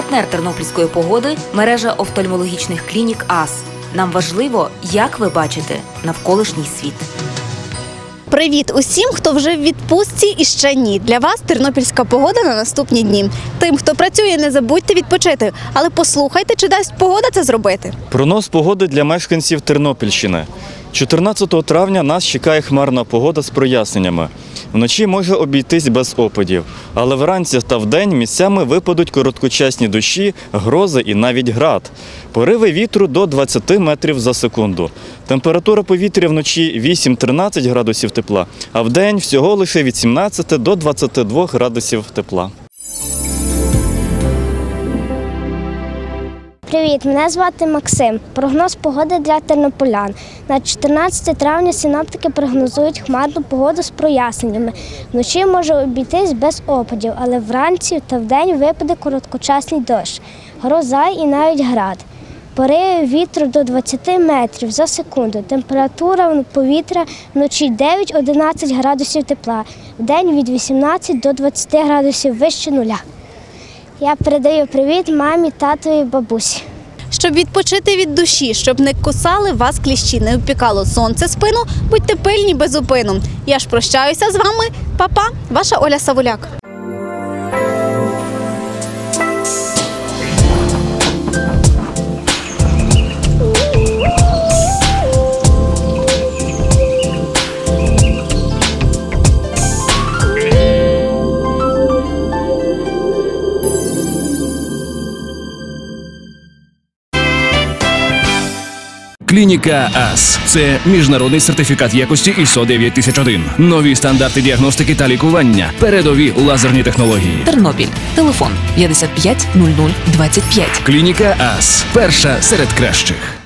Партнер тернопільської погоди – мережа офтальмологічних клінік АС. Нам важливо, як ви бачите навколишній світ. Привіт усім, хто вже в відпустці і ще ні. Для вас тернопільська погода на наступні дні. Тим, хто працює, не забудьте відпочити. Але послухайте, чи дасть погода це зробити. Прогноз погоди для мешканців Тернопільщини. 14 травня нас чекає хмарна погода з проясненнями. Вночі може обійтись без опадів, але вранці та вдень місцями випадуть короткочасні дощі, грози і навіть град. Пориви вітру до 20 метрів за секунду. Температура повітря вночі 8-13 градусів тепла, а вдень всього лише від 17 до 22 градусів тепла. Привіт, мене звати Максим. Прогноз погоди для тернополян. На 14 травня синоптики прогнозують хмарну погоду з проясненнями. Вночі може обійтись без опадів, але вранці та вдень випаде короткочасний дощ, гроза і навіть град. Пориви вітру до 20 метрів за секунду. Температура повітря вночі 9-11 градусів тепла, вдень від 18 до 20 градусів вище нуля. Я передаю привіт мамі, татові, бабусі. Щоб відпочити від душі, щоб не кусали вас кліщі, не опікало сонце спину, будьте пильні без зупину. Я ж прощаюся з вами. Па-па, ваша Оля Савуляк. Клініка АС – це міжнародний сертифікат якості ISO 9001. Нові стандарти діагностики та лікування. Передові лазерні технології. Тернопіль. Телефон 55 00 25. Клініка АС – перша серед кращих.